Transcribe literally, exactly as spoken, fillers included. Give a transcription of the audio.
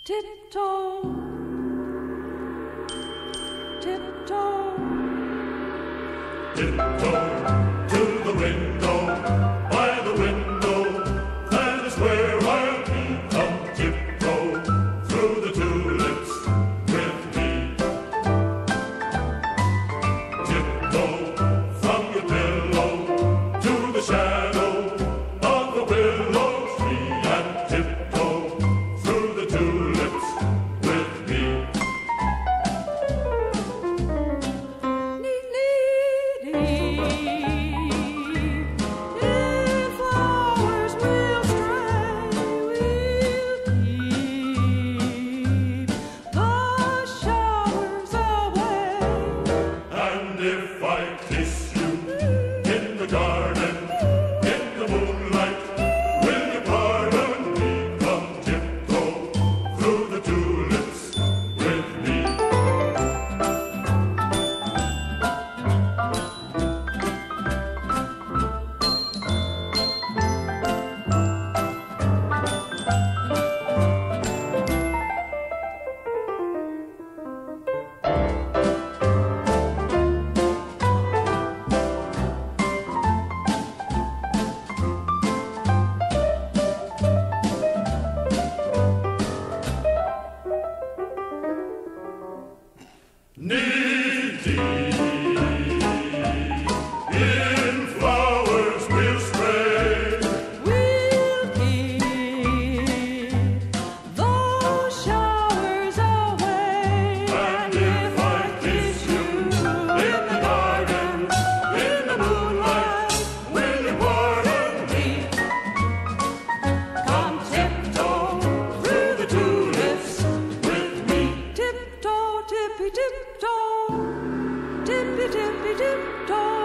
Tiptoe, tiptoe, tiptoe to the window, by the window, that is where I'll be. Come tiptoe through the tulips with me. Tiptoe from your pillow to the shadow of the willow tree, and tiptoe through the tulips with me. If I kiss you in the garden, in the moonlight, will you pardon me? Come tiptoe through the tulips with me. Knee-deep in flowers we'll spray. we'll keep those showers away. And if I kiss you in the garden, in the moonlight, will you pardon me? Come tiptoe through the tulips with me. Tiptoe, tippy tiptoe, tippy tippy tiptoe.